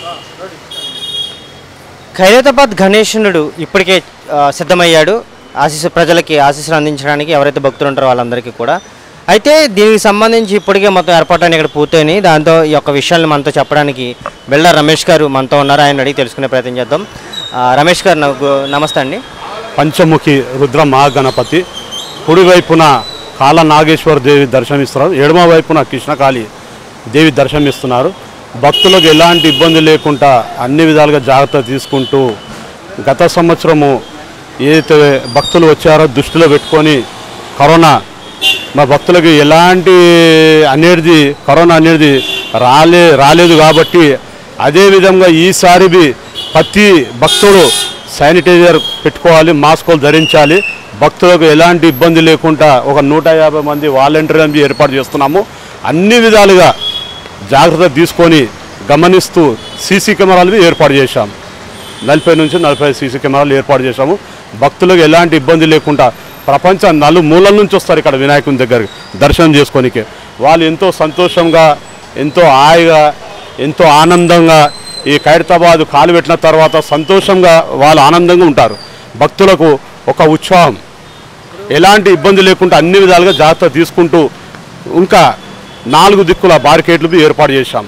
ఖైరతాబాద్ గణేశునుడు ఇప్పటికే సిద్ధమయ్యాడు. ప్రజలకి ఆశీస్సులు అందించడానికి ఎవరైతే భక్తులు ఉంటారో వాళ్ళందరికీ కూడా. అయితే దీనికి సంబంధించి ఇప్పటికే మొత్తం ఏర్పాట్లన్నీ ఇక్కడ పూర్తయినాయి. దాంతో ఈ యొక్క విషయాన్ని మనతో చెప్పడానికి బిల్డర్ రమేష్ గారు మనతో ఉన్నారు. ఆయన అడిగి తెలుసుకునే ప్రయత్నం చేద్దాం. రమేష్ గారు నమస్తే అండి. పంచముఖి రుద్ర మహాగణపతి కుడివైపున కాళ నాగేశ్వర దేవి దర్శనమిస్తున్నారు, ఎడమ వైపున కృష్ణకాళి దేవి దర్శనమిస్తున్నారు. భక్తులకు ఎలాంటి ఇబ్బంది లేకుండా అన్ని విధాలుగా జాగ్రత్త తీసుకుంటూ గత సంవత్సరము ఏదైతే భక్తులు వచ్చారో దృష్టిలో పెట్టుకొని మా భక్తులకి ఎలాంటి కరోనా అనేది రాలేదు కాబట్టి అదేవిధంగా ఈసారి ప్రతి భక్తుడు శానిటైజర్ పెట్టుకోవాలి, మాస్కులు ధరించాలి. భక్తులకు ఎలాంటి ఇబ్బంది లేకుండా ఒక 150 మంది వాలంటీర్లను ఏర్పాటు చేస్తున్నాము. అన్ని విధాలుగా జాగ్రత్త తీసుకొని గమనిస్తూ సీసీ కెమెరాలు ఏర్పాటు చేశాము. 40 నుంచి 45 సీసీ కెమెరాలు ఏర్పాటు చేశాము. భక్తులకు ఎలాంటి ఇబ్బంది లేకుండా ప్రపంచ నలుమూలల నుంచి వస్తారు ఇక్కడ వినాయకుని దగ్గరికి దర్శనం చేసుకోనికే. వాళ్ళు ఎంతో సంతోషంగా, ఎంతో హాయిగా, ఎంతో ఆనందంగా ఈ ఖైరతాబాద్ కాలు పెట్టిన తర్వాత సంతోషంగా వాళ్ళు ఆనందంగా ఉంటారు. భక్తులకు ఒక ఉత్సాహం, ఎలాంటి ఇబ్బంది లేకుండా అన్ని విధాలుగా జాగ్రత్త తీసుకుంటూ ఇంకా 4 దిక్కుల బారికేడ్లు ఏర్పాటు చేశాం.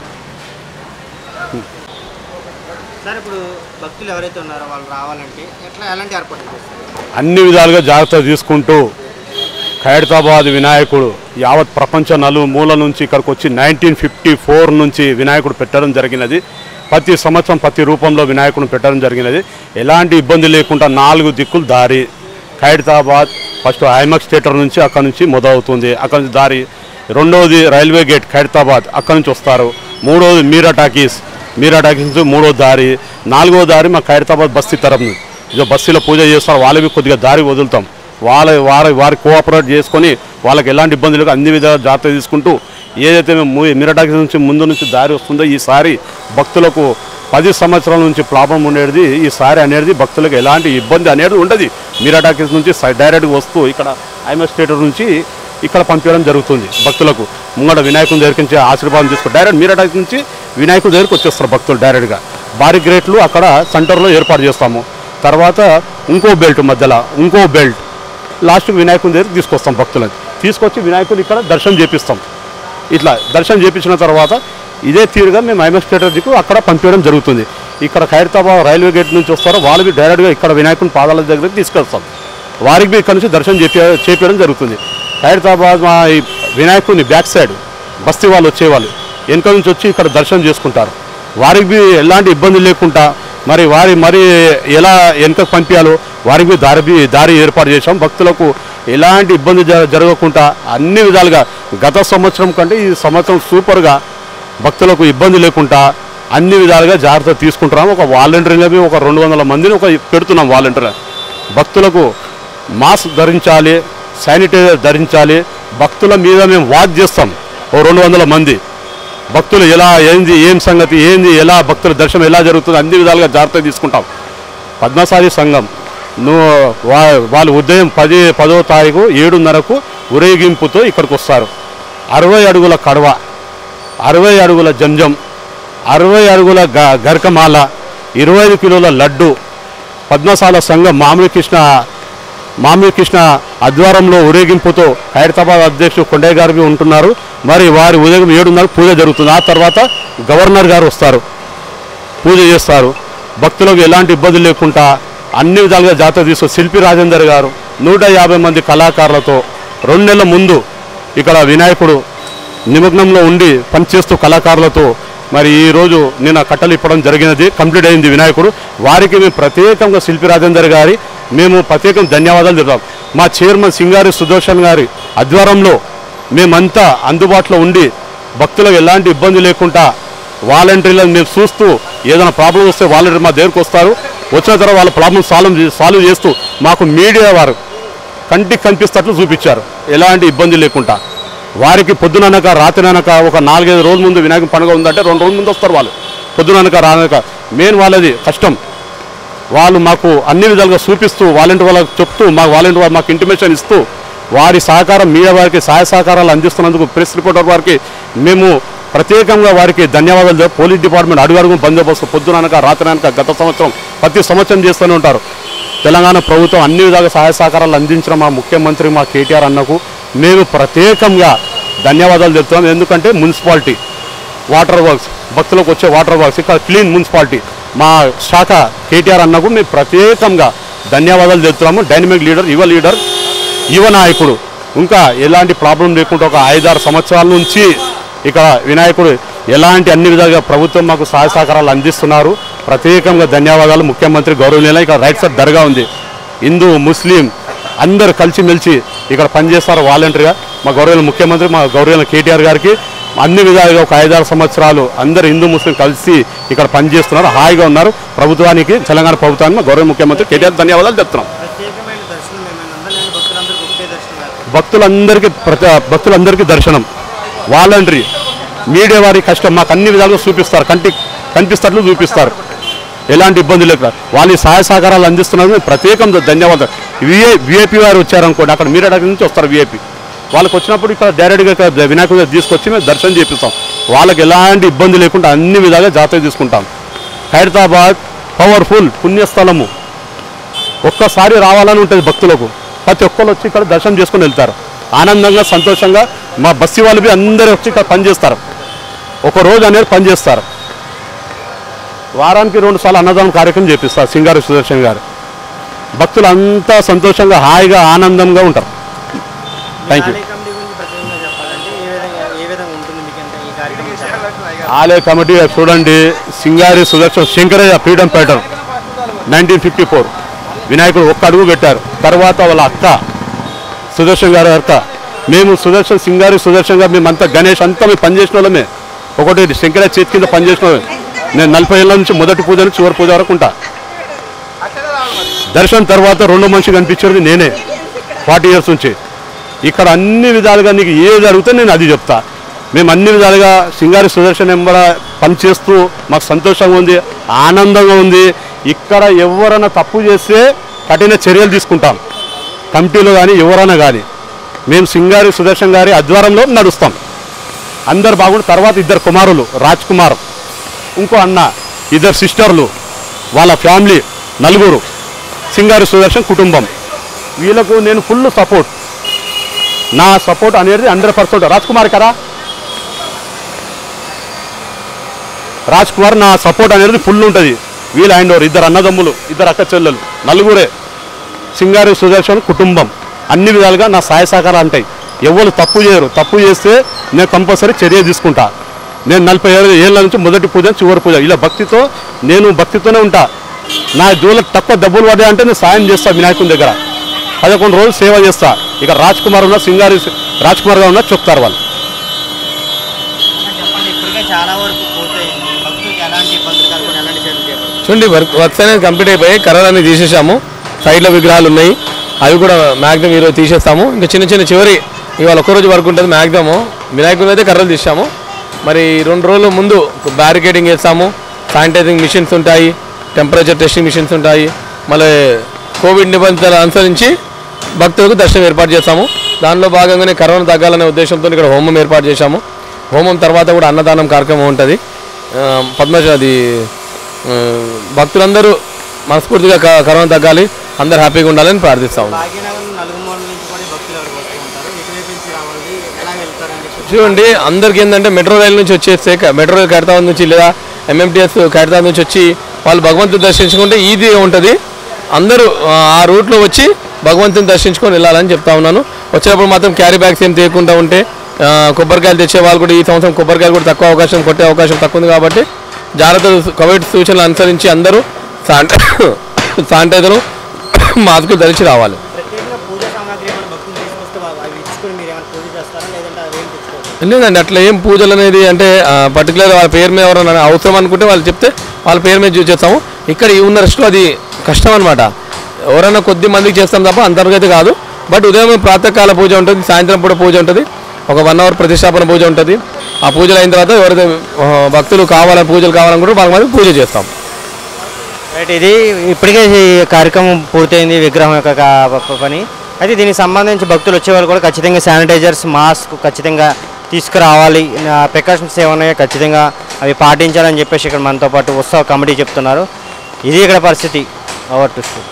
భక్తులు ఎవరైతే ఉన్నారో వాళ్ళు రావాలంటే ఎలాంటి ఏర్పాట్లు చేస్తారు? అన్ని విధాలుగా జాగ్రత్త తీసుకుంటూ ఖైరతాబాద్ వినాయకుడు యావత్ ప్రపంచ నలుమూల నుంచి ఇక్కడికి వచ్చి 1954 నుంచి వినాయకుడు పెట్టడం జరిగినది. ప్రతి సంవత్సరం ప్రతి రూపంలో వినాయకుడిని పెట్టడం జరిగినది. ఎలాంటి ఇబ్బంది లేకుండా 4 దిక్కులు దారి ఖైరతాబాద్ ఫస్ట్ ఐమాక్స్ థియేటర్ నుంచి అక్కడ నుంచి మొదలవుతుంది. అక్కడ నుంచి దారి, రెండవది రైల్వే గేట్ ఖైరతాబాద్ అక్కడ నుంచి వస్తారు. మూడవది మీరా టాకీస్ నుంచి మూడో దారి, 4వ దారి మా ఖైరతాబాద్ బస్తీ తరఫు ఇదో బస్తీలో పూజ చేస్తారు. వాళ్ళకి కొద్దిగా దారి వదులుతాం. వారి కోఆపరేట్ చేసుకొని వాళ్ళకి ఎలాంటి ఇబ్బంది లేక అన్ని విధాలు జాగ్రత్త తీసుకుంటూ ఏదైతే మేము మీరా టాకీస్ నుంచి ముందు నుంచి దారి వస్తుందో ఈసారి భక్తులకు 10 సంవత్సరాల నుంచి ప్రాబ్లం ఉండేది. ఈసారి అనేది భక్తులకు ఎలాంటి ఇబ్బంది అనేది ఉండదు. మీరా టాకీస్ నుంచి డైరెక్ట్గా వస్తూ ఇక్కడ ఐమాక్స్ థియేటర్ నుంచి ఇక్కడ పంపించడం జరుగుతుంది. భక్తులకు ముంగడ వినాయకుని దగ్గరికి ఆశీర్వాదం తీసుకుని డైరెక్ట్ మీరా టాకీస్ నుంచి వినాయకుడి దగ్గరికి వచ్చేస్తారు భక్తులు డైరెక్ట్గా. భారీ గ్రేట్లు అక్కడ సెంటర్లో ఏర్పాటు చేస్తాము. తర్వాత ఇంకో బెల్ట్ మధ్యలో ఇంకో బెల్ట్ లాస్ట్ వినాయకుని దగ్గరికి తీసుకొస్తాం. భక్తులను తీసుకొచ్చి వినాయకుని ఇక్కడ దర్శనం చేపిస్తాం. ఇట్లా దర్శనం చేపించిన తర్వాత ఇదే తీరుగా మేము ఐమాక్స్ థియేటర్కి అక్కడ పంపించడం జరుగుతుంది. ఇక్కడ ఖైరతాబాద్ రైల్వే గేట్ నుంచి వస్తారో వాళ్ళకి డైరెక్ట్గా ఇక్కడ వినాయకుని పాదాల దగ్గరికి తీసుకొస్తాం. వారికి ఇక్కడ నుంచి దర్శనం చేపించడం జరుగుతుంది. ఖైరతాబాద్ మా వినాయకుని బ్యాక్ సైడ్ బస్తీ వాళ్ళు వచ్చేవాళ్ళు వెనుక నుంచి వచ్చి ఇక్కడ దర్శనం చేసుకుంటారు. వారికి ఎలాంటి ఇబ్బంది లేకుండా మరి ఎలా వెనుకకు పంపించాలో వారికి దారి ఏర్పాటు చేశాం. భక్తులకు ఎలాంటి ఇబ్బంది జరగకుండా అన్ని విధాలుగా గత సంవత్సరం కంటే ఈ సంవత్సరం సూపర్గా భక్తులకు ఇబ్బంది లేకుండా అన్ని విధాలుగా జాగ్రత్త తీసుకుంటున్నాము. ఒక వాలంటీర్లు ఒక 200 మందిని పెడుతున్నాం. వాలంటీర్ భక్తులకు మాస్క్ ధరించాలి, శానిటైజర్ ధరించాలి. భక్తుల మీద మేము వాచ్ చేస్తాం. ఓ 200 మంది భక్తులు ఏం సంగతి ఎలా భక్తుల దర్శనం ఎలా జరుగుతుంది అన్ని విధాలుగా జాగ్రత్త తీసుకుంటాం. పద్మశాలి సంఘం వాళ్ళు ఉదయం 10వ తారీఖు 7:30కు ఊరేగింపుతో ఇక్కడికి వస్తారు. 60 అడుగుల కడవ, 60 అడుగుల జంజం, 60 అడుగుల గరకమాల, 25 కిలోల లడ్డు పద్మశాల సంఘం మామిడి కృష్ణ ఆధ్వర్యంలో ఊరేగింపుతో ఖైరతాబాద్ అధ్యక్షుడు కొండయ్య గారు ఉంటున్నారు. మరి వారి ఉదయం 7:30 పూజ జరుగుతుంది. ఆ తర్వాత గవర్నర్ గారు వస్తారు, పూజ చేస్తారు. భక్తులకు ఎలాంటి ఇబ్బంది లేకుండా అన్ని విధాలుగా జాతర తీసుకొని శిల్పి రాజేందర్ గారు 150 మంది కళాకారులతో 2 నెలల ముందు ఇక్కడ వినాయకుడు నిమగ్నంలో ఉండి పనిచేస్తూ కళాకారులతో మరి ఈరోజు నిన్న కట్టలు ఇప్పడం జరిగినది. కంప్లీట్ అయింది వినాయకుడు. వారికి మేము ప్రత్యేకంగా శిల్పి రాజేందర్ గారి మేము ప్రత్యేకం ధన్యవాదాలు చెప్తాం. మా చైర్మన్ సింగారి సుదర్శన్ గారి ఆధ్వర్యంలో మేమంతా అందుబాటులో ఉండి భక్తులకు ఎలాంటి ఇబ్బంది లేకుండా వాలంటీర్లను మేము చూస్తూ ఏదైనా ప్రాబ్లం వస్తే వాలంటీర్ మా దగ్గరకు వస్తారు. వచ్చిన తర్వాత వాళ్ళ ప్రాబ్లం సాల్వ్ చేస్తూ మాకు మీడియా వారు కంటికి కనిపిస్తట్లు చూపించారు. ఎలాంటి ఇబ్బంది లేకుండా వారికి పొద్దుననక రాత్రినక ఒక 4-5 రోజుల ముందు వినాయక పండుగ ఉందంటే 2 రోజుల ముందు వస్తారు వాళ్ళు. పొద్దుననక రానక మెయిన్ వాళ్ళది కష్టం. వాళ్ళు మాకు అన్ని విధాలుగా చూపిస్తూ వాలంటీర్ వాళ్ళకి చెప్తూ వాలంటీర్ వాళ్ళు మాకు ఇంటిమేషన్ ఇస్తూ వారి సహకారం మీడియా వారికి సహాయ సహకారాలు అందిస్తున్నందుకు ప్రెస్ రిపోర్టర్ వారికి మేము ప్రత్యేకంగా వారికి ధన్యవాదాలు. పోలీస్ డిపార్ట్మెంట్ అడుగడుగు బందోబస్తు పొద్దుననక రాత్రనక గత సంవత్సరం ప్రతి సంవత్సరం చేస్తూనే ఉంటారు. తెలంగాణ ప్రభుత్వం అన్ని విధాలుగా సహాయ సహకారాలు అందించిన మా ముఖ్యమంత్రి మా కేటీఆర్ అన్నకు మేము ప్రత్యేకంగా ధన్యవాదాలు చెప్తున్నాం. ఎందుకంటే మున్సిపాలిటీ వాటర్ వర్క్స్, భక్తులకు వచ్చే వాటర్ వర్క్స్, ఇక్కడ క్లీన్ మున్సిపాలిటీ మా శాఖ కేటీఆర్ అన్నకు మేము ప్రత్యేకంగా ధన్యవాదాలు చెప్తున్నాము. డైనమిక్ లీడర్, యువ నాయకుడు, ఇంకా ఎలాంటి ప్రాబ్లం లేకుండా ఒక 5-6 సంవత్సరాల నుంచి ఇక్కడ వినాయకుడు ఎలాంటి అన్ని విధాలుగా ప్రభుత్వం మాకు సహాయ సహకారాలు అందిస్తున్నారు. ప్రత్యేకంగా ధన్యవాదాలు. ముఖ్యమంత్రి గౌరవనీయులు ఇక్కడ రైట్ సైడ్ దర్గా ఉంది. హిందూ ముస్లిం అందరూ కలిసిమెలిసి ఇక్కడ పనిచేస్తారు వాలంటరీగా. మా గౌరవ ముఖ్యమంత్రి మా గౌరవ కేటీఆర్ గారికి అన్ని విధాలుగా ఒక 5-6 సంవత్సరాలు అందరు హిందూ ముస్లిం కలిసి ఇక్కడ పనిచేస్తున్నారు, హాయిగా ఉన్నారు. ప్రభుత్వానికి, తెలంగాణ ప్రభుత్వానికి మా గౌరవ ముఖ్యమంత్రి కేటీఆర్ ధన్యవాదాలు చెప్తున్నాం. భక్తులందరికీ దర్శనం, వాలంటరీ, మీడియా వారి కష్టం మాకు అన్ని విధాలుగా చూపిస్తారు, కనిపిస్తట్లు చూపిస్తారు. ఎలాంటి ఇబ్బంది లేక వాళ్ళ సహాయ సహకారాలు అందిస్తున్నారు. ప్రత్యేకంగా ధన్యవాదాలు. విఐపి వారు వచ్చారనుకోండి, అక్కడ మీడియా నుంచి వస్తారు విఐపి. వాళ్ళకి వచ్చినప్పుడు ఇక్కడ డైరెక్ట్గా వినాయకుడు తీసుకొచ్చి మేము దర్శనం చేపిస్తాం. వాళ్ళకి ఎలాంటి ఇబ్బంది లేకుండా అన్ని విధాలుగా జాగ్రత్త తీసుకుంటాం. ఖైరతాబాద్ పవర్ఫుల్ పుణ్యస్థలము, ఒక్కసారి రావాలని ఉంటుంది భక్తులకు. ప్రతి ఒక్కరు వచ్చి ఇక్కడ దర్శనం చేసుకుని వెళ్తారు ఆనందంగా, సంతోషంగా. మా బస్సు వాళ్ళు అందరూ వచ్చి ఇక్కడ పనిచేస్తారు, ఒక రోజు అనేది పనిచేస్తారు. వారానికి 2 సార్లు అన్నదానం కార్యక్రమం చేపిస్తారు సింగారి సుదర్శన్ గారు. భక్తులు అంతా సంతోషంగా, హాయిగా, ఆనందంగా ఉంటారు. Thank you. ఆలయ కమిటీ చూడండి, సింగారి సుదర్శన్ శంకరయ్య ఫ్రీడమ్ ఫైటర్ 1954 వినాయకుడు ఒక్క అడుగు పెట్టారు. తర్వాత వాళ్ళ అక్క సుదర్శన్ గారి అక్క, మేము సింగారి సుదర్శన్ గారు మేమంతా గణేష్ అంతా మేము పనిచేసిన వాళ్ళమే. ఒకటి శంకరయ్య చేతి కింద పనిచేసిన వాళ్ళమే. నేను 40 ఏళ్ళ నుంచి మొదటి పూజ నుంచి చివరి పూజ వరకు ఉంటా. దర్శనం తర్వాత 2వ మనిషి కనిపించేది నేనే 40 ఇయర్స్ నుంచి. ఇక్కడ అన్ని విధాలుగా నీకు ఏది అడిగితే నేను అది చెప్తా. మేము అన్ని విధాలుగా సింగారి సుదర్శన్ ఎంబడ పనిచేస్తూ మాకు సంతోషంగా ఉంది, ఆనందంగా ఉంది. ఇక్కడ ఎవరైనా తప్పు చేస్తే కఠిన చర్యలు తీసుకుంటాం. కమిటీలో కానీ ఎవరైనా కానీ మేము సింగారి సుదర్శన్ గారి ఆధ్వర్యంలో నడుస్తాం. అందరు బాగుండి. తర్వాత 2 కుమారులు, రాజ్ కుమార్, ఇంకో అన్న, 2 సిస్టర్లు, వాళ్ళ ఫ్యామిలీ 4, సింగారి సుదర్శన్ కుటుంబం. వీళ్ళకు నేను ఫుల్ సపోర్ట్. నా సపోర్ట్ అనేది 100%. రాజ్ కుమార్ కదా, రాజ్ కుమార్ నా సపోర్ట్ అనేది ఫుల్ ఉంటుంది. వీళ్ళు ఆయన 2 అన్నదమ్ములు, 2 అక్క చెల్లెలు, 4 సింగారి సుదర్శన్ కుటుంబం. అన్ని విధాలుగా నా సహాయ సహకారాలు ఉంటాయి. ఎవరు తప్పు చేయరు. తప్పు చేస్తే నేను కంపల్సరీ చర్య తీసుకుంటా. నేను 40 ఏళ్ళ నుంచి మొదటి పూజ చివరి పూజ ఇలా భక్తితోనే ఉంటా. నా జోలకు తక్కువ డబ్బులు పడ్డాయంటే నేను సాయం చేస్తా. వినాయకుని దగ్గర 11 రోజులు సేవ చేస్తా. ఇక రాజ్ కుమార్ ఉన్న సింగారి రాజ్ కుమార్గా ఉన్న చెప్తారు వాళ్ళు. చూడండి, వర్క్స్ అనేది కంప్లీట్ అయిపోయి కర్రలన్నీ తీసేసాము. సైడ్లో విగ్రహాలు ఉన్నాయి, అవి కూడా మ్యాక్సిమం ఈరోజు తీసేస్తాము. ఇంకా చిన్న చివరి ఇవాళ ఒక్కరోజు వర్క్ ఉంటుంది. మ్యాక్సిమం వినాయకుడు అయితే కర్రలు తీసాము. మరి 2 రోజుల ముందు బ్యారికేడింగ్ వేస్తాము. శానిటైజింగ్ మిషన్స్ ఉంటాయి, టెంపరేచర్ టెస్టింగ్ మిషన్స్ ఉంటాయి. మళ్ళీ కోవిడ్ నిబంధనలు అనుసరించి భక్తులకు దర్శనం ఏర్పాటు చేస్తాము. దానిలో భాగంగానే కరోనా తగ్గాలనే ఉద్దేశంతో ఇక్కడ హోమం ఏర్పాటు చేశాము. హోమం తర్వాత కూడా అన్నదానం కార్యక్రమం ఉంటుంది. అది భక్తులందరూ మనస్ఫూర్తిగా కరోనా తగ్గాలి, అందరూ హ్యాపీగా ఉండాలని ప్రార్థిస్తాము. చూడండి, అందరికీ ఏంటంటే మెట్రో రైలు నుంచి వచ్చేస్తే మెట్రో రైలు ఖైరతాబాద్ నుంచి లేదా ఎంఎంటీఎస్ ఖైరతాబాద్ నుంచి వచ్చి వాళ్ళు భగవంతుని దర్శించుకుంటే ఈజీగా ఉంటుంది. అందరూ ఆ రూట్లో వచ్చి భగవంతుని దర్శించుకొని వెళ్ళాలని చెప్తా ఉన్నాను. వచ్చేటప్పుడు మాత్రం క్యారీ బ్యాగ్స్ ఏం తీయకుండా ఉంటే, కొబ్బరికాయలు తెచ్చే వాళ్ళు కూడా ఈ సంవత్సరం కొబ్బరికాయలు కూడా కొట్టే అవకాశం తక్కువ ఉంది. కాబట్టి జాగ్రత్తలు, కోవిడ్ సూచనలు అనుసరించి అందరూ శానిటైజర్, మాస్కులు ధరించి రావాలి. లేదండి, అట్లా ఏం పూజలు అనేది అంటే పర్టికులర్ వాళ్ళ పేరు మీద ఎవరైనా అవసరం అనుకుంటే వాళ్ళు చెప్తే వాళ్ళ పేరు మీద చేస్తాము. ఇక్కడ ఉన్న రెస్ట్లో అది కష్టం అనమాట. ఎవరైనా కొద్ది మందికి చేస్తాం తప్ప అంతర్గతి కాదు. బట్ ఉదయం ప్రాతకాల పూజ ఉంటుంది, సాయంత్రం పూట పూజ ఉంటుంది, ఒక 1 అవర్ ప్రతిష్టాపన పూజ ఉంటుంది. ఆ పూజలు అయిన తర్వాత ఎవరైతే భక్తులు పూజలు కావాలనుకుంటే వాళ్ళ మీద పూజ చేస్తాం. రైట్, ఇది ఇప్పటికే ఈ కార్యక్రమం పూర్తయింది, విగ్రహం యొక్క పని. అయితే దీనికి సంబంధించి భక్తులు వచ్చేవాళ్ళు కూడా ఖచ్చితంగా శానిటైజర్స్, మాస్క్ ఖచ్చితంగా తీసుకురావాలి, ప్రికాషన్స్ ఏమన్నాయో ఖచ్చితంగా అవి పాటించాలని చెప్పేసి ఇక్కడ మనతో పాటు ఉత్సవ కమిటీ చెప్తున్నారు. ఇది ఇక్కడ పరిస్థితి. Over to studio.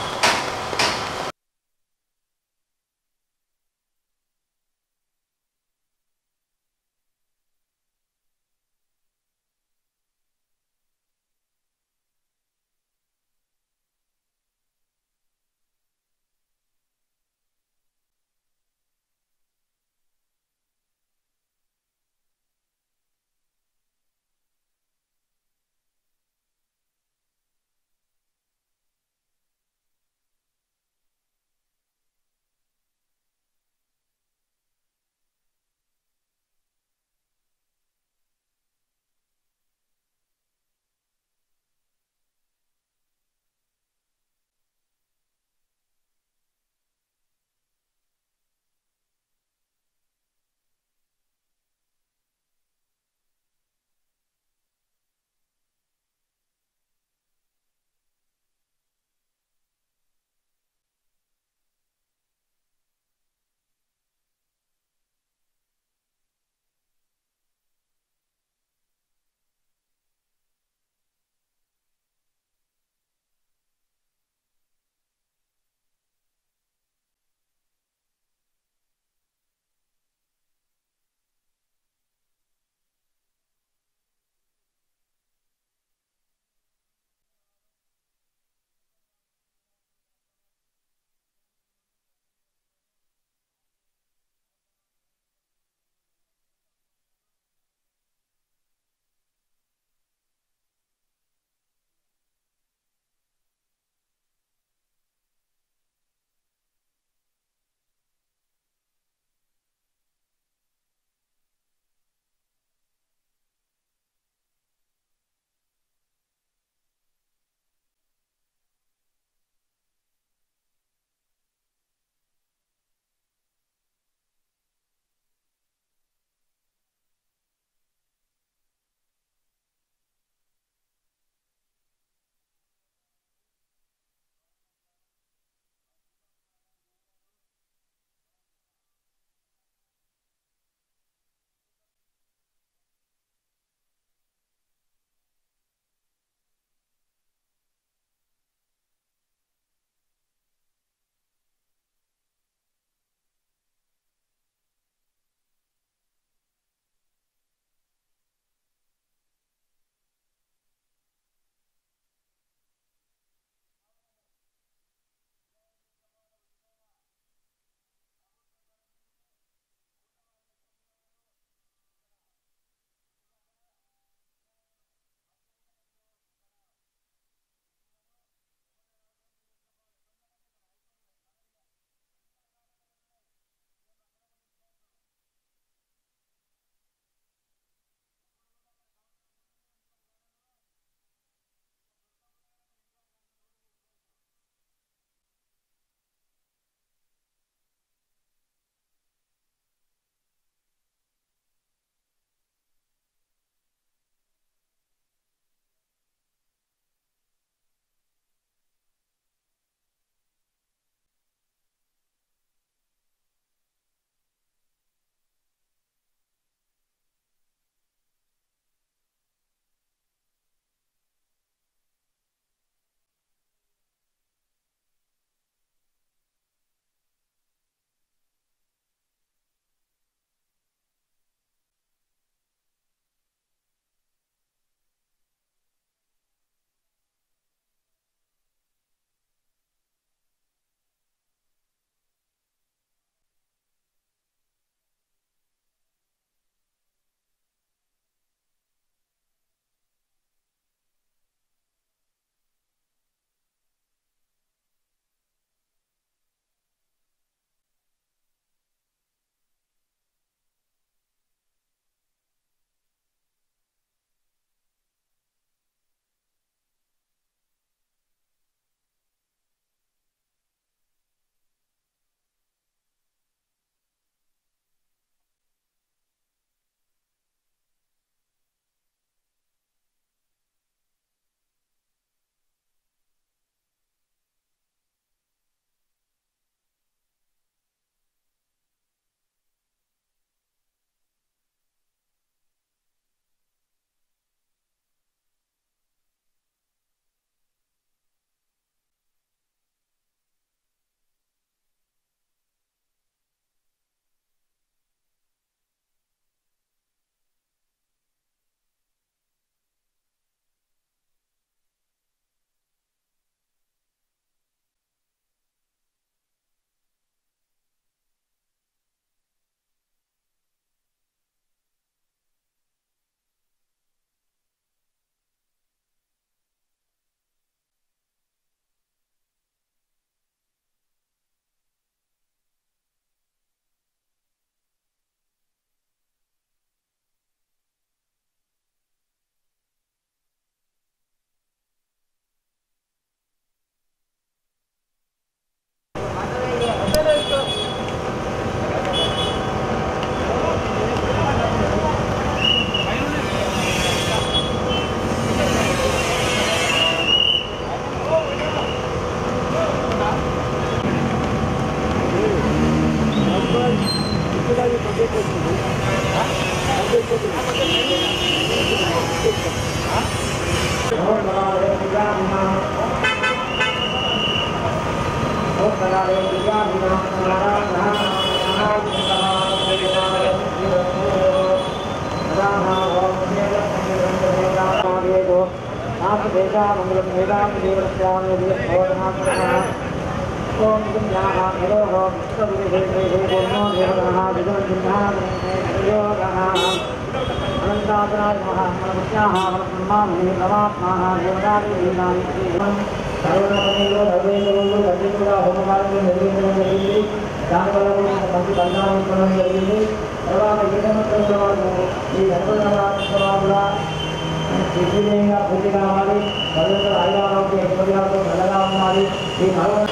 పూర్తి కావాలి. ఐదారోగ్య ఇబ్బందులతో మెల్లగా ఉండాలి. ఈ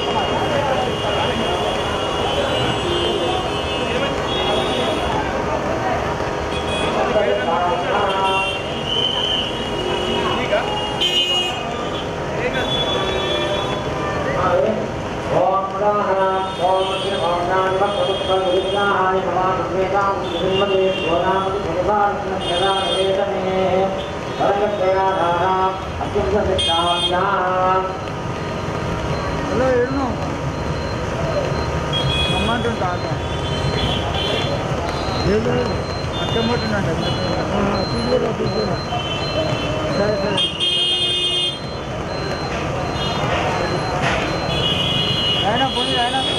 హలో ఎడును అమ్మంటుంటా లేదు అట్టమ్మంటుండండి తీసుకురా సరే సరే అయినా పోనీ అయినా